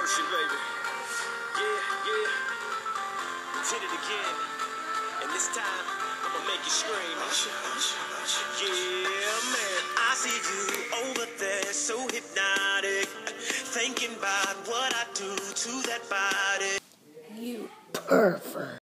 shit, baby. Yeah. We did it again. And this time, I'ma make you scream. Yeah, man. I see you over there, so hypnotic. Thinking about what I do to that body. You pervert.